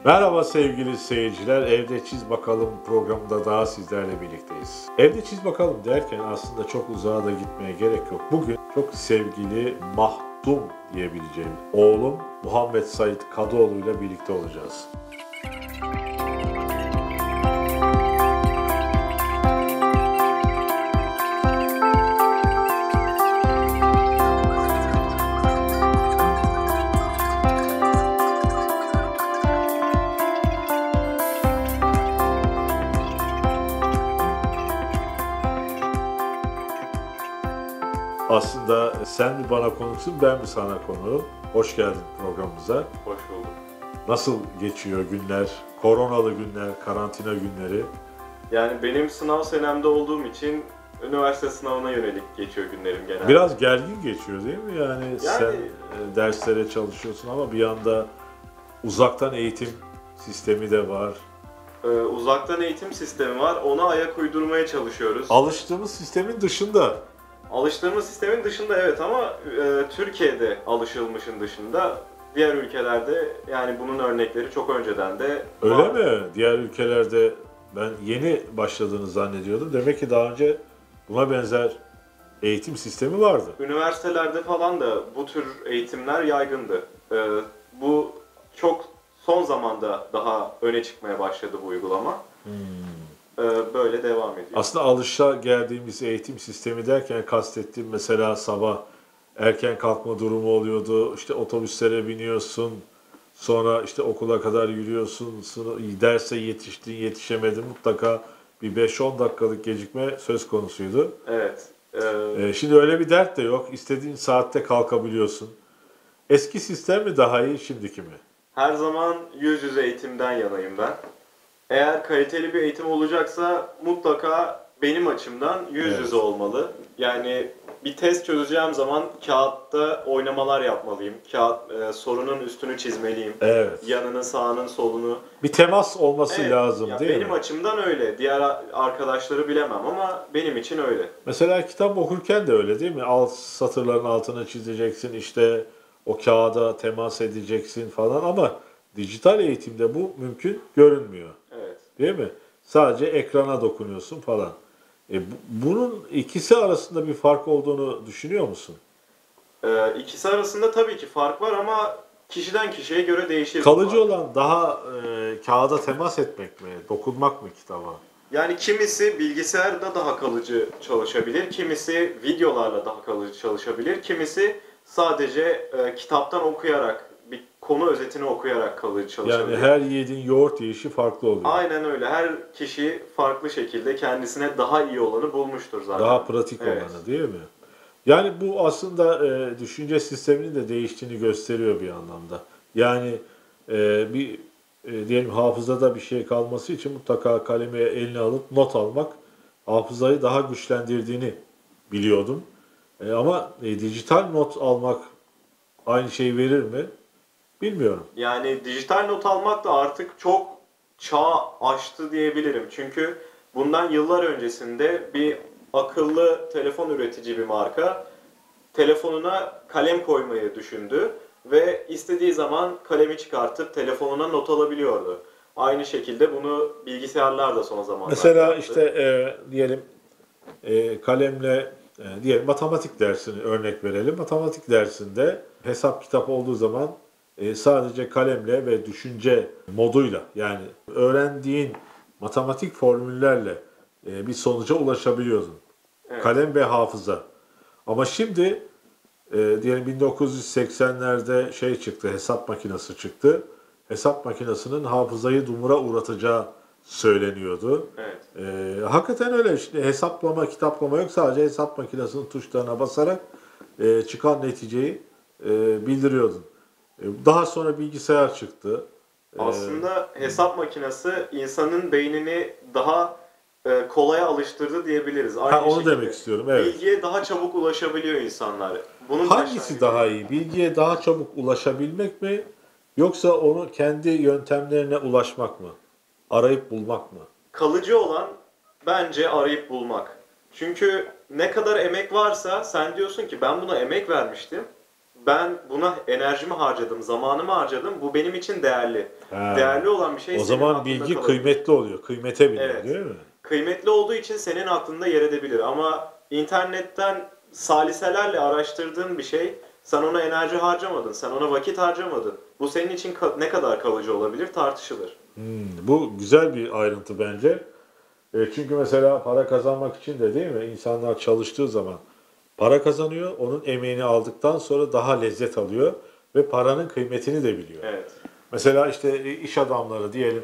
Merhaba sevgili seyirciler, Evde Çiz Bakalım programında daha sizlerle birlikteyiz. Evde Çiz Bakalım derken aslında çok uzağa da gitmeye gerek yok. Bugün çok sevgili Mahdum diyebileceğim oğlum Muhammed Said Kadıoğlu ile birlikte olacağız. Aslında sen mi bana konuksun, ben mi sana konuğum? Hoş geldin programımıza. Hoş bulduk. Nasıl geçiyor günler? Koronalı günler, karantina günleri. Yani benim sınav senemde olduğum için üniversite sınavına yönelik geçiyor günlerim genelde. Biraz gergin geçiyor değil mi? Yani sen derslere çalışıyorsun ama bir yanda uzaktan eğitim sistemi de var. Uzaktan eğitim sistemi var. Ona ayak uydurmaya çalışıyoruz. Alıştığımız sistemin dışında. Alıştığımız sistemin dışında evet ama Türkiye'de alışılmışın dışında diğer ülkelerde yani bunun örnekleri çok önceden de Öyle var. mi? Diğer ülkelerde ben yeni başladığını zannediyordum. Demek ki daha önce buna benzer eğitim sistemi vardı. Üniversitelerde falan da bu tür eğitimler yaygındı. Bu çok son zamanda daha öne çıkmaya başladı bu uygulama. Böyle devam ediyor. Aslında alışageldiğimiz eğitim sistemi derken kastettiğim mesela sabah erken kalkma durumu oluyordu. İşte otobüslere biniyorsun. Sonra işte okula kadar yürüyorsun. Derse yetiştin, yetişemedin. Mutlaka bir 5-10 dakikalık gecikme söz konusuydu. Evet. Şimdi öyle bir dert de yok. İstediğin saatte kalkabiliyorsun. Eski sistem mi daha iyi, şimdiki mi? Her zaman yüz yüze eğitimden yanayım ben. Eğer kaliteli bir eğitim olacaksa mutlaka benim açımdan yüz yüze olmalı. Yani bir test çözeceğim zaman kağıtta oynamalar yapmalıyım. Sorunun üstünü çizmeliyim. Evet. Yanını, sağının, solunu. Bir temas olması lazım değil mi? Benim açımdan öyle. Diğer arkadaşları bilemem ama benim için öyle. Mesela kitap okurken de öyle değil mi? Satırların altına çizeceksin, işte o kağıda temas edeceksin falan ama dijital eğitimde bu mümkün görünmüyor. Evet. Değil mi? Sadece ekrana dokunuyorsun falan. Bunun ikisi arasında bir fark olduğunu düşünüyor musun? İkisi arasında tabii ki fark var ama kişiden kişiye göre değişir. Kalıcı olan daha kağıda temas etmek mi, dokunmak mı kitaba? Yani kimisi bilgisayarda daha kalıcı çalışabilir, kimisi videolarla daha kalıcı çalışabilir, kimisi sadece kitaptan okuyarak, bir konu özetini okuyarak kalıcı çalışabilir. Yani her yiğidin yoğurt yiyişi farklı oluyor. Aynen öyle. Her kişi farklı şekilde kendisine daha iyi olanı bulmuştur zaten. Daha pratik olanı değil mi? Yani bu aslında düşünce sisteminin de değiştiğini gösteriyor bir anlamda. Yani diyelim hafızada bir şey kalması için mutlaka kalemi eline alıp not almak hafızayı daha güçlendirdiğini biliyordum. Ama dijital not almak aynı şeyi verir mi? Bilmiyorum. Yani dijital not almak da artık çok çağ aştı diyebilirim. Çünkü bundan yıllar öncesinde bir akıllı telefon üretici bir marka telefonuna kalem koymayı düşündü ve istediği zaman kalemi çıkartıp telefonuna not alabiliyordu. Aynı şekilde bunu bilgisayarlar da son zamanlarda Mesela yaptı. işte diyelim kalemle diyelim matematik dersini örnek verelim. Matematik dersinde hesap kitap olduğu zaman sadece kalemle ve düşünce moduyla yani öğrendiğin matematik formüllerle bir sonuca ulaşabiliyordun. Evet. Kalem ve hafıza. Ama şimdi diyelim 1980'lerde şey çıktı, hesap makinesi çıktı. Hesap makinesinin hafızayı dumura uğratacağı söyleniyordu. Evet. Hakikaten öyle. İşte hesaplama, kitaplama yok. Sadece hesap makinesinin tuşlarına basarak çıkan neticeyi bildiriyordun. Daha sonra bilgisayar çıktı. Aslında hesap makinesi insanın beynini daha kolaya alıştırdı diyebiliriz. Aynı onu şekilde demek istiyorum. Evet. bilgiye daha çabuk ulaşabiliyor insanlar. Bunun Hangisi daha iyi? Bilgiye daha çabuk ulaşabilmek mi? Yoksa onu kendi yöntemlerine ulaşmak mı? Arayıp bulmak mı? Kalıcı olan bence arayıp bulmak. Çünkü ne kadar emek varsa sen diyorsun ki ben buna emek vermiştim ben buna enerjimi harcadım, zamanımı harcadım. Bu benim için değerli. Ha. Değerli olan bir şey O senin zaman aklında bilgi kalabilir. kıymetli oluyor. Kıymete biniyor Evet. değil mi? Kıymetli olduğu için senin aklında yer edebilir. Ama internetten saliselerle araştırdığın bir şey, sen ona enerji harcamadın, sen ona vakit harcamadın. Bu senin için ne kadar kalıcı olabilir tartışılır. Bu güzel bir ayrıntı bence. Çünkü mesela para kazanmak için de değil mi? İnsanlar çalıştığı zaman para kazanıyor. Onun emeğini aldıktan sonra daha lezzet alıyor ve paranın kıymetini de biliyor. Evet. Mesela işte iş adamları diyelim,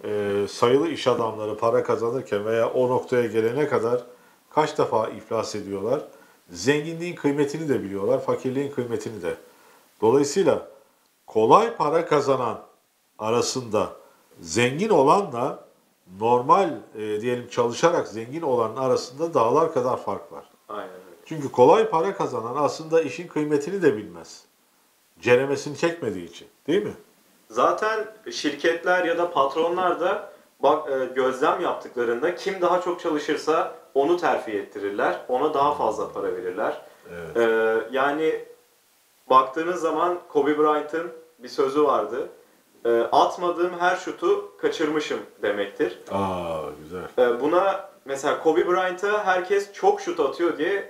sayılı iş adamları para kazanırken veya o noktaya gelene kadar kaç defa iflas ediyorlar. Zenginliğin kıymetini de biliyorlar, fakirliğin kıymetini de. Dolayısıyla kolay para kazanan arasında zengin olanla normal diyelim çalışarak zengin olanın arasında dağlar kadar fark var. Aynen öyle. Çünkü kolay para kazanan aslında işin kıymetini de bilmez. Ceremesini çekmediği için, değil mi? Zaten şirketler ya da patronlar da gözlem yaptıklarında kim daha çok çalışırsa onu terfi ettirirler. Ona daha fazla para verirler. Evet. Yani baktığınız zaman Kobe Bryant'ın bir sözü vardı. Atmadığım her şutu kaçırmışım demektir. Güzel. Buna mesela Kobe Bryant'a herkes çok şut atıyor diye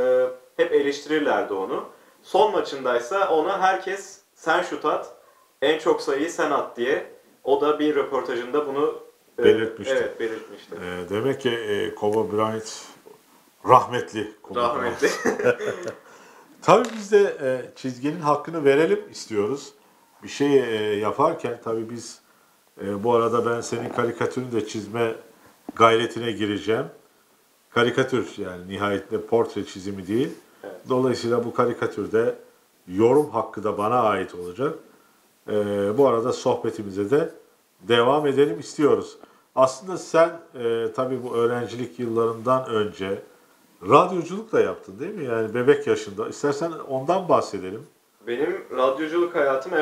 hep eleştirirlerdi onu. Son maçındaysa ona herkes sen şut at, en çok sayıyı sen at diye. O da bir röportajında bunu Belirtmişti. Evet, belirtmişti. Demek ki Kobe Bryant rahmetli. Kobe Rahmetli. Bryant. Tabii biz de çizginin hakkını verelim istiyoruz. Bir şey yaparken tabii biz bu arada ben senin karikatürünü de çizme gayretine gireceğim. Karikatür yani nihayetinde portre çizimi değil. Evet. Dolayısıyla bu karikatürde yorum hakkı da bana ait olacak. Bu arada sohbetimize de devam edelim istiyoruz. Aslında sen tabii bu öğrencilik yıllarından önce radyoculuk da yaptın değil mi? Yani bebek yaşında. İstersen ondan bahsedelim. Benim radyoculuk hayatım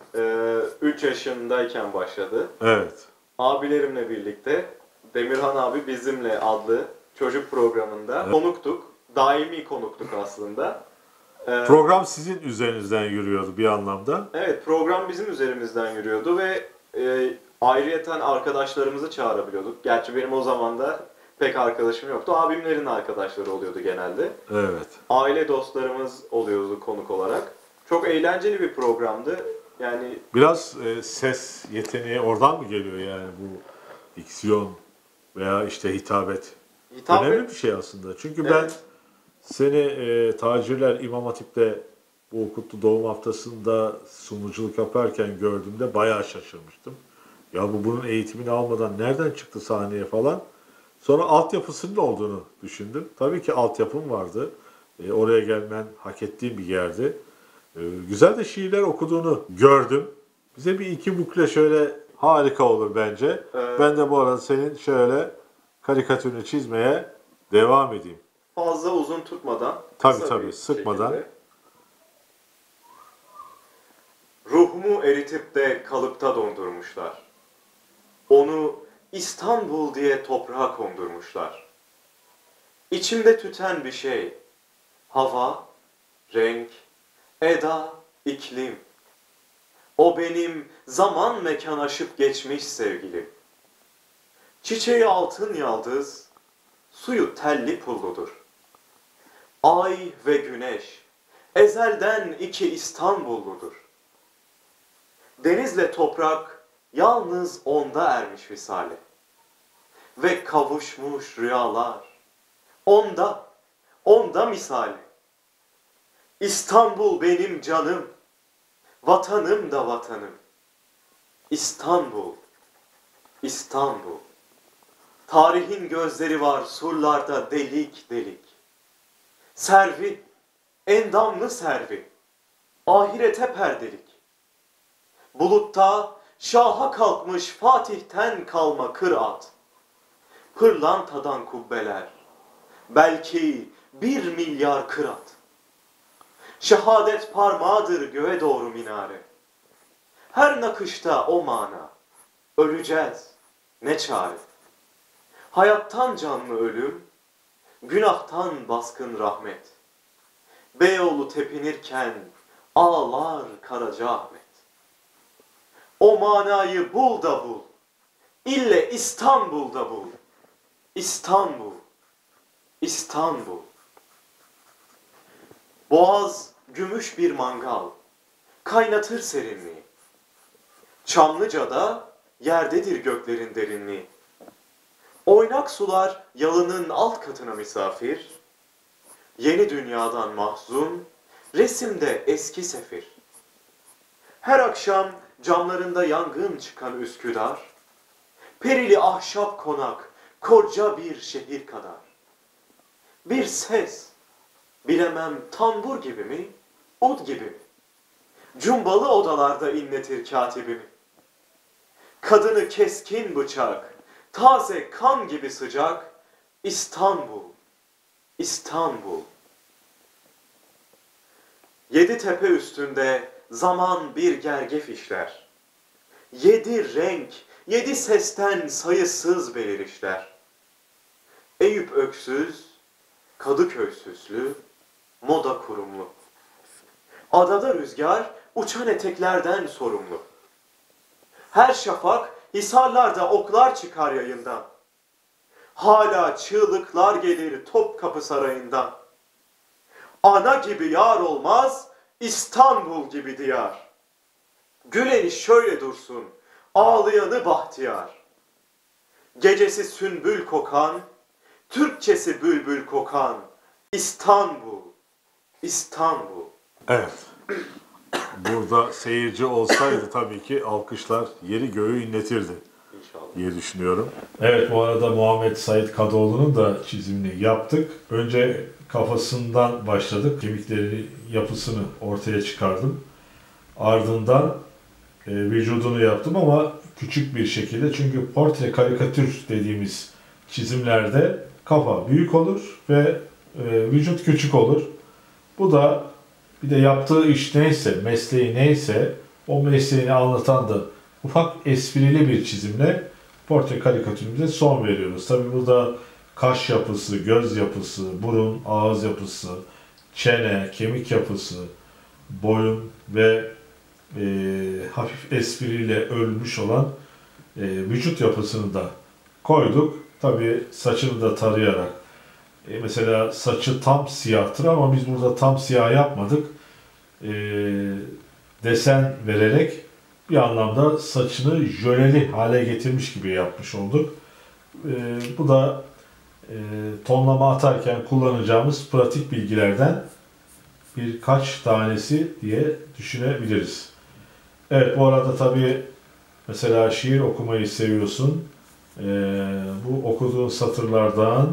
3 yaşındayken başladı. Evet. Abilerimle birlikte Demirhan abi bizimle adlı çocuk programında konuktuk. Daimi konuktuk aslında. Program sizin üzerinizden yürüyordu bir anlamda. Evet, program bizim üzerimizden yürüyordu ve ayrıyeten arkadaşlarımızı çağırabiliyorduk. Gerçi benim o zaman da pek arkadaşım yoktu. Abimlerin arkadaşları oluyordu genelde. Evet. Aile dostlarımız oluyordu konuk olarak. Çok eğlenceli bir programdı. Yani Biraz ses yeteneği oradan mı geliyor yani bu diksiyon veya işte hitabet? Önemli bir şey aslında. Çünkü ben Evet. seni Tacirler İmam Hatip'te bu Kutlu Doğum Haftası'nda sunuculuk yaparken gördüğümde bayağı şaşırmıştım. Ya bunun eğitimini almadan nereden çıktı sahneye falan. Sonra altyapısının olduğunu düşündüm. Tabii ki altyapım vardı. Oraya gelmen hak ettiğim bir yerdi. Güzel de şiirler okuduğunu gördüm. Bize bir iki bukle şöyle harika olur bence. Ben de bu arada senin şöyle karikatürünü çizmeye devam edeyim. Fazla uzun tutmadan, Tabii kısa tabii bir sıkmadan. şekilde. Ruhumu eritip de kalıpta dondurmuşlar. Onu İstanbul diye toprağa kondurmuşlar. İçimde tüten bir şey. Hava, renk, eda, iklim. O benim zaman mekan aşıp geçmiş sevgilim. Çiçeği altın yaldız, suyu telli pulludur. Ay ve güneş, ezelden iki İstanbulludur. Denizle toprak, yalnız onda ermiş visale. Ve kavuşmuş rüyalar, onda misali. İstanbul benim canım, vatanım da vatanım. İstanbul, İstanbul. Tarihin gözleri var surlarda delik delik. Servi, endamlı servi, ahirete perdelik. Bulutta şaha kalkmış Fatih'ten kalma kıraat. Pırlantadan kubbeler, belki 1 milyar kırat. Şehadet parmağıdır göğe doğru minare. Her nakışta o mana, öleceğiz ne çare. Hayattan canlı ölüm, günahtan baskın rahmet. Beyoğlu tepinirken ağlar Karacaahmet. O manayı bul da bul, ille İstanbul'da bul. İstanbul, İstanbul. Boğaz gümüş bir mangal, kaynatır serinliği. Çamlıca'da yerdedir göklerin derinliği. Oynak sular yalının alt katına misafir. Yeni dünyadan mahzun, resimde eski sefir. Her akşam camlarında yangın çıkan Üsküdar, perili ahşap konak, koca bir şehir kadar. Bir ses, bilemem tambur gibi mi, ud gibi mi? Cumbalı odalarda inletir katibimi. Kadını keskin bıçak, taze kan gibi sıcak, İstanbul, İstanbul. Yedi tepe üstünde zaman bir gergef işler. Yedi renk, yedi sesten sayısız belirişler. Eyüp öksüz, Kadıköy süslü, moda kurumlu. Adada rüzgar uçan eteklerden sorumlu. Her şafak hisarlarda oklar çıkar yayından. Hala çığlıklar gelir Topkapı Sarayı'ndan. Ana gibi yar olmaz, İstanbul gibi diyar. Güleni şöyle dursun, ağlayanı bahtiyar. Gecesi sünbül kokan, Türkçesi bülbül kokan, İstanbul, İstanbul. Evet. Burada seyirci olsaydı tabii ki alkışlar yeri göğü inletirdi İnşallah diye düşünüyorum. Evet, bu arada Muhammed Said Kadıoğlu'nun da çizimini yaptık. Önce kafasından başladık. Kemikleri, yapısını ortaya çıkardım. Ardından vücudunu yaptım ama küçük bir şekilde. Çünkü portre karikatür dediğimiz çizimlerde kafa büyük olur ve vücut küçük olur. Bu da bir de yaptığı iş neyse, mesleği neyse o mesleğini anlatan da ufak esprili bir çizimle portre karikatürümüze son veriyoruz. Tabii burada kaş yapısı, göz yapısı, burun, ağız yapısı, çene, kemik yapısı, boyun ve hafif espriyle örülmüş olan vücut yapısını da koyduk. Tabii saçını da tarayarak. Mesela saçı tam siyahtır ama biz burada tam siyah yapmadık. Desen vererek bir anlamda saçını jöleli hale getirmiş gibi yapmış olduk. Bu da tonlama atarken kullanacağımız pratik bilgilerden birkaç tanesi diye düşünebiliriz. Evet, bu arada tabii mesela şiir okumayı seviyorsun. Bu okuduğun satırlardan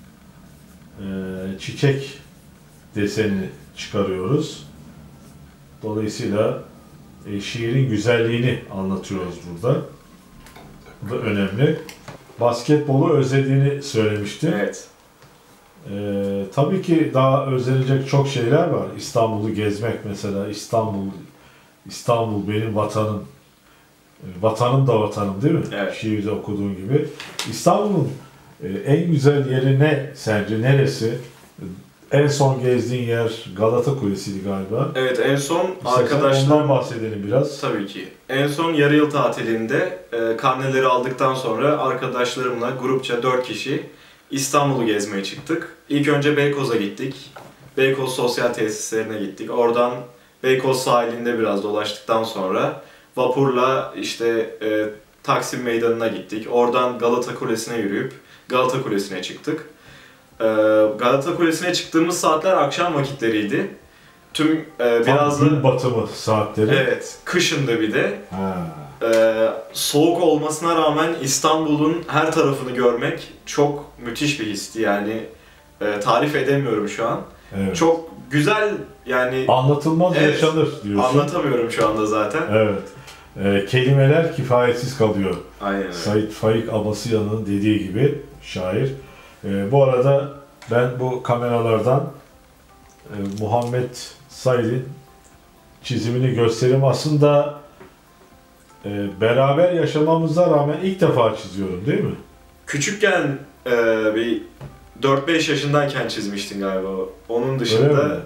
çiçek deseni çıkarıyoruz. Dolayısıyla şiirin güzelliğini anlatıyoruz burada. Bu da önemli. Basketbolu özlediğini söylemiştin. Evet. Tabii ki daha özlenecek çok şeyler var. İstanbul'u gezmek mesela. İstanbul benim vatanım. Vatanım da vatanım değil mi? Evet. Şiirde okuduğun gibi. İstanbul'un en güzel yeri ne sence? Neresi? En son gezdiğin yer Galata Kulesi'ydi galiba. Evet, en son Ondan arkadaşlarım... bahsedelim biraz. Tabii ki. En son yarı yıl tatilinde karneleri aldıktan sonra arkadaşlarımla grupça 4 kişi İstanbul'u gezmeye çıktık. İlk önce Beykoz'a gittik. Beykoz sosyal tesislerine gittik. Oradan Beykoz sahilinde biraz dolaştıktan sonra vapurla işte Taksim Meydanı'na gittik. Oradan Galata Kulesi'ne yürüyüp Galata Kulesi'ne çıktık. Galata Kulesi'ne çıktığımız saatler akşam vakitleriydi. Tüm biraz Gün da batımı saatleri. evet, kışındı bir de. Ha. Soğuk olmasına rağmen İstanbul'un her tarafını görmek çok müthiş bir histi. Yani tarif edemiyorum şu an. Evet. Çok güzel yani. Anlatılmaz Evet, yaşanır diyorsun. Anlatamıyorum şu anda zaten. Evet. Kelimeler kifayetsiz kalıyor. Aynen öyle. Said Faik Abasıyan'ın dediği gibi şair. Bu arada ben bu kameralardan Muhammed Said'in çizimini göstereyim. Aslında beraber yaşamamıza rağmen ilk defa çiziyorum değil mi? Küçükken bir 4-5 yaşındayken çizmiştin galiba. Onun Öyle dışında mi?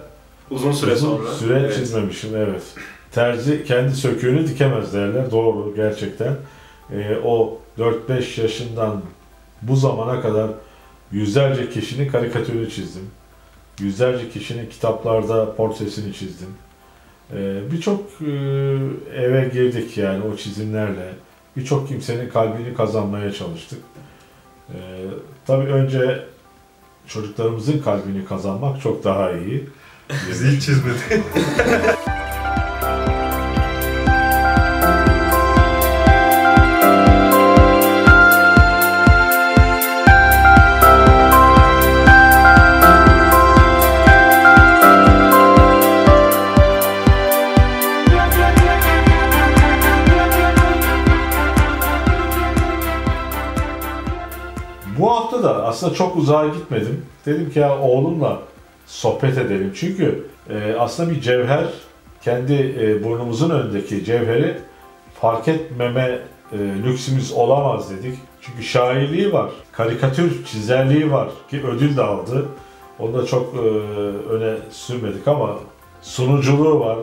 Uzun süre sonra. Süre Evet. çizmemişim, evet. Terzi kendi söküğünü dikemez derler. Doğru, gerçekten. O 4-5 yaşından bu zamana kadar yüzlerce kişinin karikatürünü çizdim. Yüzlerce kişinin kitaplarda portresini çizdim. Birçok eve girdik yani o çizimlerle. Birçok kimsenin kalbini kazanmaya çalıştık. Tabii önce çocuklarımızın kalbini kazanmak çok daha iyi. Biz hiç çizmedik. Bu hafta da aslında çok uzağa gitmedim. Dedim ki ya oğlumla sohbet edelim. Çünkü aslında bir cevher, kendi burnumuzun önündeki cevheri fark etmeme lüksümüz olamaz dedik. Çünkü şairliği var, karikatür çizerliği var ki ödül de aldı. Onu da çok öne sürmedik ama sunuculuğu var.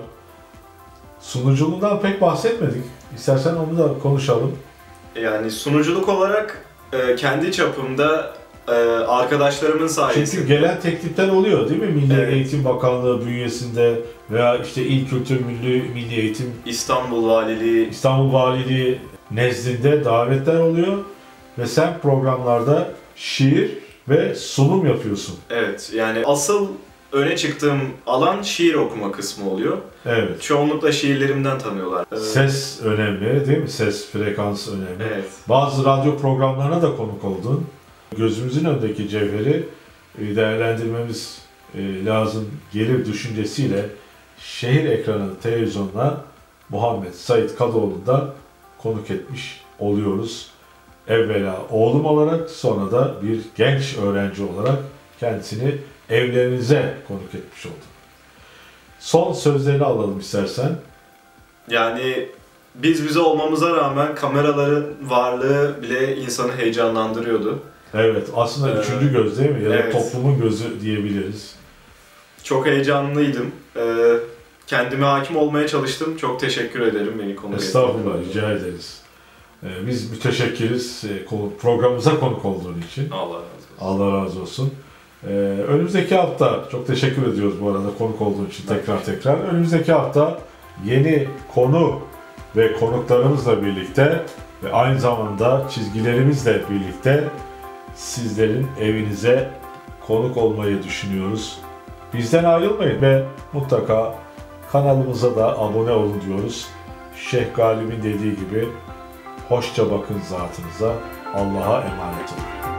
Sunuculuğundan pek bahsetmedik. İstersen onu da konuşalım. Yani sunuculuk olarak kendi çapımda arkadaşlarımın sayesinde. Çünkü gelen teklifler oluyor değil mi? Milli Evet. Eğitim Bakanlığı bünyesinde veya işte İl Kültür Milli Eğitim, İstanbul Valiliği, İstanbul Valiliği nezdinde davetler oluyor ve sen programlarda şiir ve sunum yapıyorsun. evet, yani asıl öne çıktığım alan şiir okuma kısmı oluyor. Evet. Çoğunlukla şiirlerimden tanıyorlar. Ses önemli değil mi? Ses, frekans önemli. Evet. Bazı radyo programlarına da konuk oldun. Gözümüzün önündeki cevheri değerlendirmemiz lazım gelir düşüncesiyle şehir ekranı televizyonuna Muhammed Sait Kadıoğlu'nda konuk etmiş oluyoruz. Evvela oğlum olarak, sonra da bir genç öğrenci olarak kendisini evlerinize konuk etmiş oldum. Son sözlerini alalım istersen. Yani biz bize olmamıza rağmen kameraların varlığı bile insanı heyecanlandırıyordu. Evet, aslında üçüncü göz değil mi? Ya da Evet. toplumun gözü diyebiliriz. Çok heyecanlıydım. Kendime hakim olmaya çalıştım. Çok teşekkür ederim beni konuk Estağfurullah, ettiğin için. rica ederiz. Biz müteşekkiriz programımıza konuk olduğun için. Allah razı olsun. Allah razı olsun. Önümüzdeki hafta, çok teşekkür ediyoruz bu arada konuk olduğun için tekrar. Önümüzdeki hafta yeni konu ve konuklarımızla birlikte ve aynı zamanda çizgilerimizle birlikte sizlerin evinize konuk olmayı düşünüyoruz. Bizden ayrılmayın ve mutlaka kanalımıza da abone olun diyoruz. Şeyh Galip'in dediği gibi hoşça bakın zatınıza, Allah'a emanet olun.